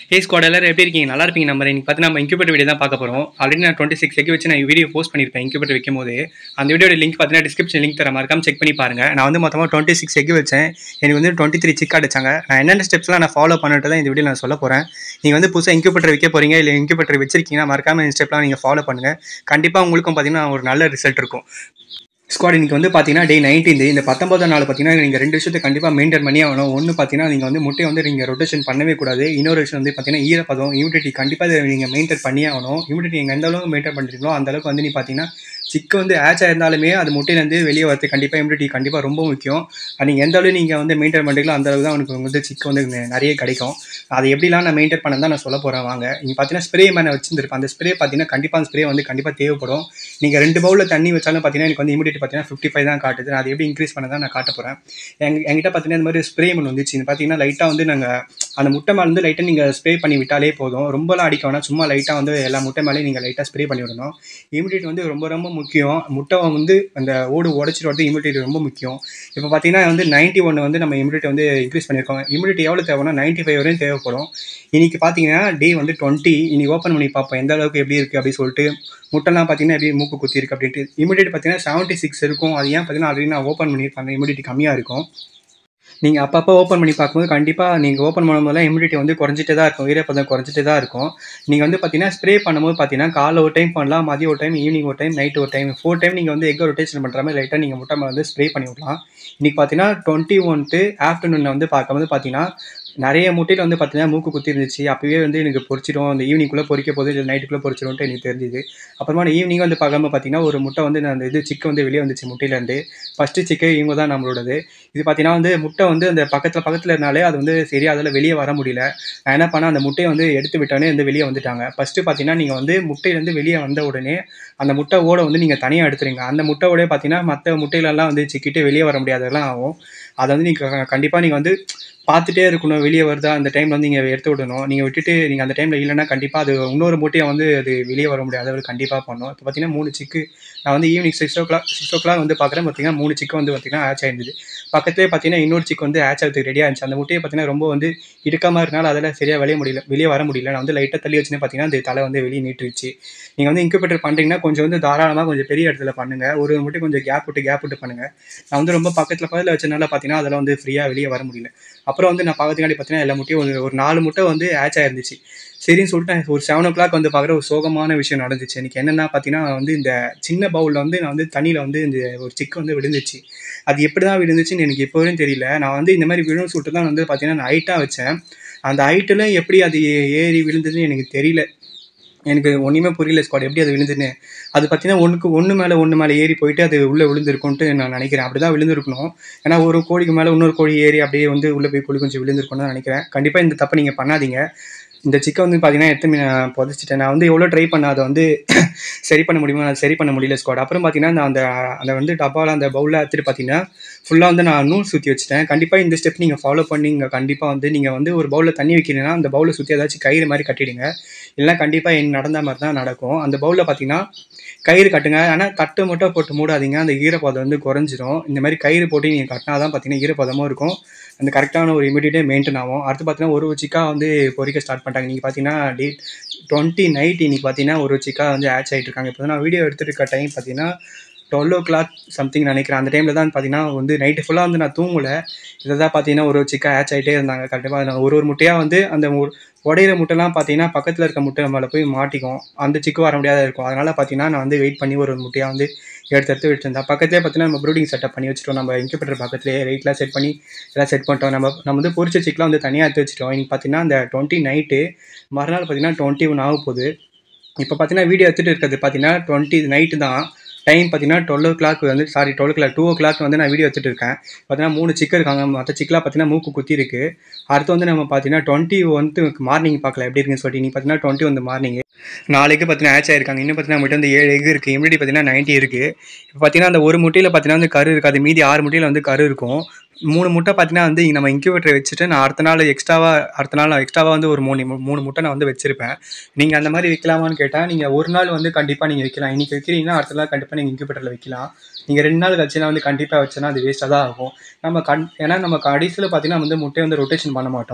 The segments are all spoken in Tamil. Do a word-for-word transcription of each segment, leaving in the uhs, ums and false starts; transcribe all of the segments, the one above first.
ஹே ஸ்குவாட் எல்லாரும் எப்படி இருக்கீங்க? நல்லா இருப்பீங்க நம்பர். இன்னைக்கு பார்த்து நம்ம இன்குபேட்டர் வீடியோ தான் பார்க்க போகிறோம். ஆல்ரெடி நான் டுவெண்ட்டி சிக்ஸ் எக் வச்சு நான் வீடியோ போஸ்ட் பண்ணியிருப்பேன் இன்குபேட்டர் வைக்கும் போது. அந்த வீடியோட லிங்க் பார்த்தீங்கன்னா டிஸ்கிரிப்ஷன் லிங்க் தர மறக்காம செக் பண்ணி பாருங்க. நான் வந்து மொத்தமாக டுவெண்ட்டி சிக்ஸ் எக் வச்சேன். எனக்கு வந்து டுவெண்ட்டி த்ரீ சிக் அடிச்சாங்க. நான் என்னென்ன ஸ்டெப்ஸ்லாம் நான் ஃபாலோ பண்ணிட்டு தான் இந்த வீடியோ நான் சொல்ல போகிறேன். நீங்கள் வந்து புதுசாக இன்குபேட்டர் வைக்க போகிறீங்க இல்லை இன்குபேட்டர் வச்சிருக்கீங்கன்னா மறக்காம இந்த ஸ்டெப்லாம் நீங்கள் ஃபாலோ பண்ணுங்கள். கண்டிப்பாக உங்களுக்கும் பார்த்தீங்கன்னா ஒரு நல்ல ரிசல்ட் இருக்கும். ஸ்குவாட் இன்னைக்கு வந்து பார்த்தீங்கன்னா டே நைன்டீன் இந்த பத்தொன்பதாம் நாள் பார்த்தீங்கன்னா நீங்கள் ரெண்டு விஷயத்தை கண்டிப்பாக மெயின்டைன் பண்ணி ஆகணும். ஒன்று பார்த்தீங்கன்னா நீங்கள் வந்து முட்டையை வந்து நீங்கள் ரொட்டேஷன் பண்ணவே கூடாது. இன்னொரு விஷயம் வந்து பார்த்தீங்கன்னா ஈரப்பதம், ஹியூமிடிட்டி கண்டிப்பாக நீங்கள் மெயின்டைன் பண்ணி ஆகணும். ஹியூமிடிட்டி நீங்கள் எந்த அளவுக்கு மெயின்டைன் பண்ணுறீங்களோ அந்த அளவுக்கு வந்து நீ பார்த்தீங்கன்னா சிக்கு வந்து ஆச் ஆயிருந்தாலுமே அது முட்டையிலேருந்து வெளியே வரது கண்டிப்பாக ஹியூமிடிட்டி கண்டிப்பாக ரொம்ப முக்கியம். அது நீங்கள் எந்த அளவு நீங்கள் வந்து மெயின்டைன் பண்ணுறீங்களோ அந்த அளவுக்கு தான் உனக்கு வந்து சிக்கு வந்து நிறைய கிடைக்கும். அது எப்படிலாம் நான் மெயின்டைன் பண்ண தான் நான் சொல்ல போகிறேன் வாங்க. நீங்கள் பார்த்தீங்கன்னா ஸ்ப்ரே மேலே வச்சுருப்பேன். அந்த ஸ்ப்ரே பார்த்தீங்கன்னா கண்டிப்பாக அந்த ஸ்ப்ரே வந்து கண்டிப்பாக தேவைப்படும். நீங்கள் ரெண்டு பவுலில் தண்ணி வச்சாலும் பார்த்தீங்கன்னா எனக்கு வந்து ஹியூமிடிட்டி பார்த்தீங்கன்னா ஃபிஃப்டி ஃபைவ் தான் காட்டுது. அது எப்படி இன்க்ரீஸ் பண்ண தான் நான் காட்ட போகிறேன். எங் எங்கிட்ட பார்த்தீங்கன்னா இந்த மாதிரி ஸ்ப்ரே ஒன்று வந்துச்சு. இது பார்த்தீங்கன்னா லைட்டாக வந்து நாங்கள் அந்த முட்டை மேலே வந்து லைட்டாக நீங்கள் ஸ்ப்ரே பண்ணி விட்டாலே போதும். ரொம்பலாம் அடிக்க வேணாம். சும்மா லைட்டாக வந்து எல்லா முட்டை மேலேயும் நீங்கள் லைட்டாக ஸ்ப்ரே பண்ணி விடணும். ஹியூமிடிட்டி வந்து ரொம்ப ரொம்ப முக்கியம். முட்டை வந்து அந்த ஓடு உடச்சிட்டு வரது ஹியூமிடிட்டி ரொம்ப முக்கியம். இப்போ பார்த்தீங்கன்னா வந்து நைன்ட்டி ஒன் வந்து நம்ம ஹியூமிடிட்டி வந்து இன்க்ரீஸ் பண்ணியிருக்கோம். ஹியூமிடிட்டி எவ்வளோ தேவைன்னா நைன்ட்டி ஃபைவ் வரையும் தேவைப்படும். இன்னைக்கு பார்த்தீங்கன்னா டே வந்து டுவெண்ட்டி இன்னைக்கு ஓப்பன் பண்ணி பார்ப்போம் எந்த அளவுக்கு எப்படி இருக்குது அப்படின்னு சொல்லிட்டு. முட்டைலாம் பார்த்தீங்கன்னா எப்படி மூக்கு குத்தி இருக்குது அப்படின்ட்டு. ஹியூமிடிட்டி பார்த்தீங்கன்னா செவன்ட்டி சிக்ஸ் இருக்கும். அது ஏன் பார்த்தீங்கன்னா ஆல்ரெடி நான் ஓப்பன் பண்ணியிருப்பாங்க. ஹியூமிடிட்டி கம்மியாக இருக்கும். நீங்கள் அப்பப்போ ஓப்பன் பண்ணி பார்க்கும்போது கண்டிப்பாக நீங்கள் ஓப்பன் பண்ணும்போதெல்லாம் ஹியூமிடிட்டி வந்து குறைஞ்சிட்டே தான் இருக்கும். ஈரப்பதம் குறைஞ்சிட்டே தான் இருக்கும். நீங்கள் வந்து பார்த்தீங்கன்னா ஸ்ப்ரே பண்ணும்போது பார்த்தீங்கன்னா காலைல ஒரு டைம் பண்ணலாம், மதியம் ஒரு டைம், ஈவினிங் ஒரு டைம், நைட் ஒரு டைம், ஃபோர் டைம் நீங்கள் வந்து எக் ரொட்டேஷன் பண்ணுற மாதிரி லைட்டாக நீங்கள் முட்டை மேலே வந்து ஸ்ப்ரே பண்ணி விடலாம். இன்றைக்கி பார்த்தீங்கன்னா டுவெண்ட்டி ஒன்ட்டு ஆஃப்டர்நூனில் வந்து பார்க்கும்போது பார்த்தீங்கன்னா நிறைய முட்டையில் வந்து பார்த்தீங்கன்னா மூக்கு குத்தி இருந்துச்சு. அப்போவே வந்து எனக்கு பொரிச்சிடும், அந்த ஈவினிங்குள்ளே பொரிக்க போது இல்லை நைட்டுக்குள்ளே பொரிச்சிடும்ட்டு எனக்கு தெரிஞ்சுது. அப்புறமா ஈவினிங் வந்து பார்க்கும்போது பார்த்தீங்கன்னா ஒரு முட்டை வந்து அந்த இது சிக்கு வந்து வெளியே வந்துச்சு முட்டையிலேருந்து. ஃபஸ்ட்டு சிக்கு இவங்க தான் நம்மளோடது. இது பார்த்தீங்கன்னா வந்து முட்டை வந்து அந்த பக்கத்தில் பக்கத்தில் இருந்தாலே அது வந்து சரியாக அதில் வெளியே வர முடியல. நான் என்ன பண்ணேன், அந்த முட்டையை வந்து எடுத்து விட்டோன்னே வந்து வெளியே வந்துட்டாங்க. ஃபஸ்ட்டு பார்த்தீங்கன்னா நீங்கள் வந்து முட்டையிலேருந்து வெளியே வந்த உடனே அந்த முட்டை ஓட வந்து நீங்கள் தனியாக எடுத்துருங்க. அந்த முட்டை ஓட பார்த்தீங்கன்னா மற்ற முட்டையிலலாம் வந்து சிக்கிட்டு வெளியே வர முடியாதெல்லாம் ஆகும். அதை வந்து நீங்கள் கண்டிப்பாக நீங்கள் வந்து பார்த்துட்டே இருக்கணும். வெளியே வருதா அந்த டைமில் வந்து நீங்கள் எடுத்து விடணும். நீங்கள் விட்டுட்டு நீங்கள் அந்த டைமில் இல்லைன்னா கண்டிப்பாக அது இன்னொரு முட்டையை வந்து அது வெளியே வர முடியாது. அது கண்டிப்பாக பண்ணணும். இப்போ பார்த்தீங்கன்னா மூணு சிக்கு நான் வந்து evening six o'clock six o'clock வந்து பார்க்குறேன். பார்த்தீங்கன்னா மூணு சிக்கு வந்து பார்த்தீங்கன்னா ஆச் ஆயிருந்தது. பக்கத்துலேயே பார்த்தீங்கன்னா இன்னொரு சிக்கு வந்து ஆச் ஆகிறதுக்கு ரெடியாக இருந்துச்சு. அந்த முட்டையை பார்த்தீங்கன்னா ரொம்ப வந்து இடுக்கமாக இருக்கனால அதில் சரியாக வெளியே முடியல வெளியே வர முடியல. நான் வந்து லைட்டாக தள்ளி வச்சுன்னு பார்த்தீங்கன்னா அந்த தலை வந்து வெளியே நீட்டுருச்சு. நீங்கள் வந்து இன்குபேட்டர் பண்ணுறீங்கன்னா கொஞ்சம் வந்து தாராளமாக கொஞ்சம் பெரிய இடத்துல பண்ணுங்கள். ஒரு முட்டை கொஞ்சம் கேப் விட்டு கேப் விட்டு பண்ணுங்கள். நான் வந்து ரொம்ப பக்கத்தில் பக்கத்தில் வச்சனால பார்த்தீங்கன்னா அதெல்லாம் வந்து ஃப்ரீயாக வெளியே வர முடியல. அப்புறம் வந்து நான் பார்க்கறதுக்காண்டி பார்த்தீங்கன்னா எல்லா முட்டையும் ஒரு ஒரு நாலு முட்டை வந்து ஆச் ஆயிருந்துச்சு. சரின்னு சொல்லிட்டு ஒரு செவன் ஓ கிளாக் வந்து பார்க்குற ஒரு சோகமான விஷயம் நடந்துச்சு. எனக்கு என்னென்னா பார்த்தீங்கன்னா வந்து இந்த சின்ன பவுலில் வந்து நான் வந்து தண்ணியில் வந்து இந்த ஒரு சிக்கு வந்து விழுந்துச்சு. அது எப்படி தான் விழுந்துச்சுன்னு எனக்கு இப்போ வரையும் தெரியல. நான் வந்து இந்த மாதிரி விழுன்னு சொல்லிட்டு தான் வந்து பார்த்தீங்கன்னா நான் ஹைட்டாக வச்சேன். அந்த ஹைட்டில் எப்படி அது ஏறி விழுந்ததுன்னு எனக்கு தெரியல. எனக்கு ஒன்றுமே புரியல ஸ்குவாட் எப்படி அது விழுந்துன்னு. அது பார்த்தீங்கன்னா ஒன்றுக்கு ஒன்று மேலே ஒன்று மேலே ஏறி போயிட்டு அது உள்ளே விழுந்திருக்கும்ட்டு நான் நினைக்கிறேன். அப்படி தான் விழுந்திருக்கணும். ஏன்னா ஒரு கோழிக்கு மேலே இன்னொரு கோழி ஏறி அப்படியே வந்து உள்ளே போய் கோழி கொஞ்சம் விழுந்திருக்கும்னு தான் நினைக்கிறேன். கண்டிப்பாக இந்த தப்பை நீங்கள் பண்ணாதீங்க. இந்த சிக்கை வந்து பார்த்தீங்கன்னா எடுத்து நான் புதைச்சிட்டேன். நான் வந்து எவ்வளோ ட்ரை பண்ணேன் அதை வந்து சரி பண்ண முடியுமா, அதை சரி பண்ண முடியல ஸ்குவாட். அப்புறம் பார்த்தீங்கன்னா நான் அந்த அந்த வந்து டப்பாவில் அந்த பவுலில் எடுத்துகிட்டு பார்த்தீங்கன்னா ஃபுல்லாக வந்து நான் நூல் சுற்றி வச்சுட்டேன். கண்டிப்பாக இந்த ஸ்டெப் நீங்கள் ஃபாலோ பண்ணிங்க. கண்டிப்பாக வந்து நீங்கள் வந்து ஒரு பவுலில் தண்ணி வைக்கிறீங்கன்னா அந்த பவுலை சுற்றி ஏதாச்சும் கயிறு மாதிரி கட்டிடுங்க. இல்லைனா கண்டிப்பாக என்ன நடந்த மாதிரி தான் நடக்கும். அந்த பவுலில் பார்த்தீங்கன்னா கயிறு கட்டுங்க. ஆனால் தட்டு மட்டும் போட்டு மூடாதீங்க. அந்த ஈரப்பதம் வந்து குறைஞ்சிரும். இந்த மாதிரி கயிறு போட்டு நீங்கள் கட்டினா தான் பார்த்தீங்கன்னா ஈரப்பதமும் இருக்கும். அந்த கரெக்டான ஒரு இமிடியேட்டே மெயின்டைன் ஆகும். அடுத்து பார்த்தீங்கன்னா ஒரு சிக்கா வந்து பொறிக்க ஸ்டார்ட் பண்ணிட்டாங்க. நீங்கள் பார்த்தீங்கன்னா டே டுவெண்ட்டி நைட் இன்னைக்கு பார்த்தீங்கன்னா ஒரு சிக்கா வந்து ஆச் ஆகிட்டு இருக்காங்க. இப்போ நான் வீடியோ எடுத்துகிட்டு இருக்க டைம் பார்த்தீங்கன்னா டுவெல் ஓ கிளாக் சம்திங் நினைக்கிறேன். அந்த டைமில் தான் பார்த்தீங்கன்னா வந்து நைட்டு ஃபுல்லாக வந்து நான் தூங்கலை. இதை தான் பார்த்தீங்கன்னா ஒரு சிக்கா ஆச் ஆகிட்டே இருந்தாங்க. கண்டிப்பாக ஒரு ஒரு முட்டையாக வந்து அந்த உடையிற முட்டைலாம் பார்த்தீங்கன்னா பக்கத்தில் இருக்க முட்டை மேலே போய் மாட்டிக்கும். அந்த சிக்கு வர முடியாத இருக்கும். அதனால் பார்த்தீங்கன்னா நான் வந்து வெயிட் பண்ணி ஒரு ஒரு முட்டையாக வந்து எடுத்து எடுத்து விட்டுருந்தேன். பக்கத்துலேயே பார்த்தீங்கன்னா நம்ம ப்ரூடிங் செட்டப் பண்ணி வச்சுட்டோம். நம்ம இன்குபேட்டர் பக்கத்துலேயே வெயிட்லாம் செட் பண்ணி எல்லாம் செட் பண்ணிட்டோம். நம்ம நம்ம வந்து பொரிச்ச சிக்கெலாம் வந்து தனியாக எடுத்து வச்சுட்டோம். இன்னைக்கு பார்த்தீங்கன்னா அந்த டுவெண்ட்டி நைட்டு மறுநாள் பார்த்தீங்கன்னா டுவெண்ட்டி ஒன் ஆக போகுது. இப்போ பார்த்தீங்கன்னா வீடியோ எடுத்துகிட்டு இருக்கிறது பார்த்தீங்கன்னா டுவெண்ட்டி நைட்டு தான். டைம் பார்த்தீங்கன்னா டுவெல் ஓ கிளாக் வந்து sorry twelve o'clock two o'clock வந்து நான் வீடியோ எடுத்துகிட்டு இருக்கேன். பார்த்தீங்கன்னா மூணு சிக்கு இருக்காங்க. மற்ற சிக்கெலாம் பார்த்தீங்கன்னா மூக்கு குத்தி இருக்குது. அடுத்து வந்து நம்ம பார்த்தீங்கன்னா டுவெண்ட்டி ஒன்த்து மார்னிங் பார்க்கலாம் எப்படி இருக்குன்னு சொல்லிட்டு. நீங்கள் பார்த்தீங்கன்னா டுவெண்ட்டி ஒன் மார்னிங் நாளைக்கு பார்த்தீங்கன்னா ஆச் ஆயிருக்காங்க. இன்னும் பார்த்தீங்கன்னா நம்மகிட்ட வந்து ஏழு எக் இருக்குது. இமிடியேட் பார்த்தீங்கன்னா நைன்ட்டி இருக்குது. இப்போ பார்த்தீங்கன்னா அந்த ஒரு முட்டையில் பார்த்தீங்கன்னா வந்து கரு இருக்காது. மீதி ஆறு முட்டையில் வந்து கரு இருக்கும். மூணு முட்டை பார்த்தீங்கன்னா வந்து நம்ம இன்குபேட்டர் வச்சுட்டு நான் அடுத்த நாள் எக்ஸ்ட்ராவாக அடுத்த நாள் எக்ஸ்ட்ராவாக வந்து ஒரு மூணு மூணு முட்டை நான் வந்து வச்சிருப்பேன். நீங்கள் அந்த மாதிரி வைக்கலாமான்னு கேட்டால் நீங்கள் ஒரு நாள் வந்து கண்டிப்பாக நீங்கள் வைக்கலாம். இன்றைக்கி வைக்கிறீங்கன்னா அடுத்த நாள் கண்டிப்பாக நீங்கள் இன்குபேட்டரில் வைக்கலாம். நீங்கள் ரெண்டு நாள் கழிச்சுனா வந்து கண்டிப்பாக வச்சுன்னா அது வேஸ்ட்டாக தான் ஆகும். நம்ம கண் ஏன்னா நம்ம கடைசியில் பார்த்தீங்கன்னா வந்து முட்டையை வந்து ரொட்டேஷன் பண்ண மாட்டோம்.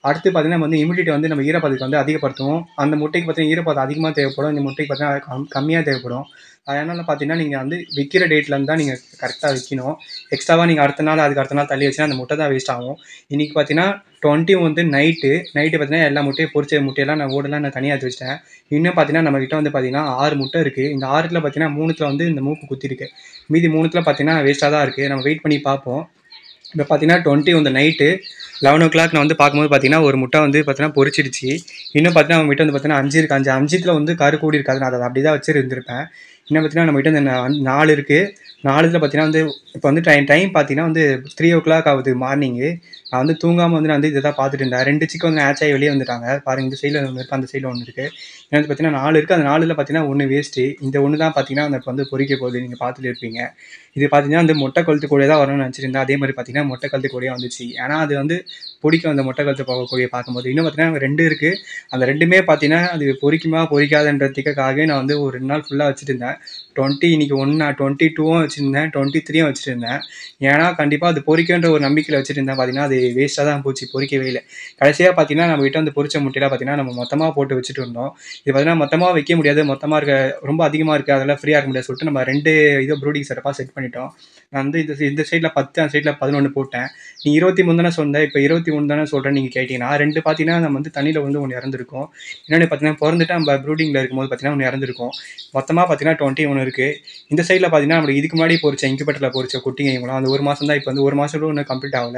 அடுத்து பார்த்தீங்கன்னா நம்ம வந்து இம்யூனிட்டி வந்து நம்ம ஈரப்பதத்தை வந்து அதிகப்படுத்துவோம். அந்த முட்டைக்கு பார்த்தீங்கன்னா ஈரப்பதம் அதிகமாக தேவைப்படும். இந்த முட்டைக்கு பார்த்தீங்கன்னா கம் கம்மியாக தேவைப்படும். அதனால பார்த்தீங்கன்னா நீங்கள் வந்து விற்கிற டேட்லேருந்து தான் நீங்கள் கரெக்டாக விற்கணும். எக்ஸ்ட்ராவாக நீங்கள் அடுத்த நாள் அதுக்கு அடுத்த நாள் தள்ளி வச்சுன்னா அந்த முட்டை தான் வேஸ்ட் ஆகும். இன்றைக்கி பார்த்தீங்கன்னா டுவெண்ட்டி வந்து நைட்டு நைட்டு பார்த்தீங்கன்னா எல்லா முட்டையும் பொரிச்ச முட்டையெல்லாம் நான் ஓடெல்லாம் நான் தனியாக எடுத்து வச்சிட்டேன். இன்னும் பார்த்தீங்கன்னா நம்மகிட்ட வந்து பார்த்தீங்கன்னா ஆறு முட்டை இருக்குது. இந்த ஆறுல பார்த்தீங்கன்னா மூணுத்தில் வந்து இந்த மூக்கு குத்திருக்கு. மீதி மூணுத்தில் பார்த்தீங்கன்னா வேஸ்ட்டாக தான் இருக்குது. நம்ம வெயிட் பண்ணி பார்ப்போம். இப்போ பார்த்தீங்கன்னா டுவெண்ட்டி வந்து நைட்டு லெவன் ஓ கிளாக் நான் வந்து பார்க்கும்போது பார்த்தீங்கன்னா ஒரு முட்டை வந்து பார்த்தீங்கன்னா பொரிச்சிடுச்சு. இன்னும் பார்த்தீங்கன்னா நம்ம கிட்ட வந்து பார்த்தீங்கன்னா அஞ்சு இருக்குது. அஞ்சு அஞ்சுத்தில் வந்து கரு கூடி இருக்காது. நான் அதை அப்படி தான் வச்சு இருந்திருப்பேன். இன்னும் பார்த்தீங்கன்னா நம்ம கிட்ட இந்த நாலு இருக்குது. நாலுல பார்த்தீங்கன்னா வந்து இப்போ வந்து டைம் டைம் பார்த்தீங்கன்னா வந்து த்ரீ ஓ கிளாக் ஆகுது மார்னிங்கு. நான் வந்து தூங்காமல் வந்து நான் வந்து இதை தான் பார்த்துட்டு இருந்தேன். ரெண்டு சிக்கன் வந்து ஹேட்ச் ஆகி வெளியே வந்துட்டாங்க. பாருங்கள், இந்த சைடில் ஒன்று இருக்குது, அந்த சைடில் ஒன்று இருக்குது. எனக்கு பார்த்தீங்கன்னா நாலு இருக்குது. அந்த நாலில் பார்த்தீங்கன்னா ஒன்று வேஸ்ட்டு. இந்த ஒன்று தான் பார்த்தீங்கன்னா அந்த இப்போ வந்து பொரிக்க போகுது. நீங்கள் பார்த்துட்டு இருப்பீங்க. இது பார்த்தீங்கன்னா வந்து மொட்டை கழுத்து கூடிய தான் வரணும்னு நினச்சிருந்தேன். அதே மாதிரி பார்த்தீங்கன்னா மொட்டை கழுத்து கூடிய வந்துச்சு. ஏன்னா அது வந்து பிடிக்கும் அந்த மொட்டை கழுத்து போகக்கூடிய பார்க்கும்போது. இன்னும் பார்த்தீங்கன்னா ரெண்டு இருக்குது. அந்த ரெண்டுமே பார்த்தீங்கன்னா அது பொரிக்குமா பொரிக்காதுன்றதுக்காகவே நான் வந்து ஒரு ரெண்டு நாள் ஃபுல்லாக வச்சுட்டு இருந்தேன். டுவெண்ட்டி இன்றைக்கி ஒன்று நான் டுவெண்ட்டி டூவும் வச்சுருந்தேன், டுவெண்ட்டி த்ரீயும் வச்சுட்டு இருந்தேன். ஏன்னா கண்டிப்பாக அது பொரிக்குன்ற ஒரு நம்பிக்கையில் வச்சுட்டு இருந்தேன். பார்த்தீங்கன்னா அது வேஸ்ட்டாக தான் போச்சு, பொரிக்கவே இல்லை. கடைசியாக பார்த்தீங்கன்னா நம்ம கிட்ட வந்து பொரிச்ச முட்டையெல்லாம் பார்த்தீங்கன்னா நம்ம மொத்தமாக போட்டு வச்சுட்டு இருந்தோம். இது பார்த்தீங்கன்னா மொத்தமாக வைக்க முடியாது, மொத்தமாக இருக்க ரொம்ப அதிகமாக இருக்குது, அதெல்லாம் ஃப்ரீயாக இருக்க முடியாது சொல்லிட்டு நம்ம ரெண்டு இது ப்ரூடிங் செட்டப்பாக செட் பண்ணிட்டோம். நான் வந்து இந்த இந்த சைடில் பத்து, அந்த சைடில் பதினொன்று போட்டேன். நீ இருபத்தி மூணு தானே சொன்னேன், இப்போ இருபத்தி மூணு தானே சொல்கிறேன் நீங்கள் கேட்டிங்கன்னா. ரெண்டு பார்த்தீங்கன்னா நம்ம வந்து தண்ணியில் வந்து ஒன்று இறந்துருக்கும். இன்னொன்று பார்த்தீங்கன்னா பிறந்துட்டு நம்ம ப்ரூடிங்கில் இருக்கும்போது பார்த்தீங்கன்னா ஒன்று இறந்துருக்கும். மொத்தமாக பார்த்தீங்கன்னா டுவெண்ட்டி ஒன்று இருக்குது. இந்த சைடில் பார்த்தீங்கன்னா நம்ம இதுக்கு முன்னாடி பொரிச்ச இன்குபேட்டரில் பொரிச்ச குட்டிங்க இவங்களாம் அந்த ஒரு மாதம் தான். இப்போ வந்து ஒரு மாதம் கூட இன்னும் கம்ப்ளீட் ஆகலை.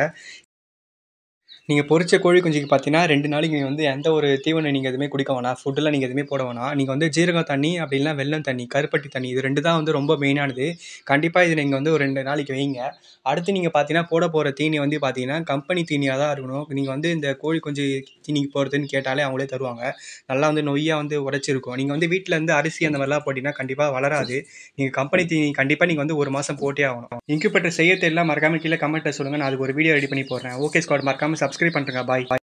நீங்கள் பொரிச்ச கோழி குஞ்சுக்கு பார்த்தீங்கன்னா ரெண்டு நாளைக்கு நீங்கள் வந்து எந்த ஒரு தீவனம் நீங்கள் எதுவுமே குடிக்க வேணாம், ஃபுட்டெல்லாம் நீங்கள் எதுவுமே போட வேணாம். நீங்கள் வந்து ஜீரகம் தண்ணி அப்படி இல்லைனா வெல்லம் தண்ணி, கருப்பட்டி தண்ணி, இது ரெண்டு தான் வந்து ரொம்ப மெயினானது. கண்டிப்பாக இது நீங்கள் வந்து ஒரு ரெண்டு நாளைக்கு வைங்க. அடுத்து நீங்கள் பார்த்தீங்கன்னா போட போகிற தீனி வந்து பார்த்தீங்கன்னா கம்பெனி தீனியாக தான் இருக்கணும். நீங்கள் வந்து இந்த கோழி குஞ்சு தீனிக்கு போகிறதுன்னு கேட்டாலே அவங்களே தருவாங்க. நல்லா வந்து நொய்யாக வந்து உடைச்சிருக்கும். நீங்கள் வந்து வீட்டில் வந்து அரிசி அந்த மாதிரிலாம் போட்டிங்கன்னா கண்டிப்பாக வளராது. நீங்கள் கம்பெனி தீனி கண்டிப்பாக நீங்கள் வந்து ஒரு மாதம் போட்டே ஆகணும். இன்குபேட்டர் செய்ய தெரியல, மறக்காமல் கீழே கமெண்ட்டில் சொல்லுங்கள். நான் அதுக்கு ஒரு வீடியோ ரெடி பண்ணி போடுறேன். ஓகே ஸ்குவாட், மறக்காமல் சப்ஸ்கிரைப் பண்ணுறேங்க. பாய்.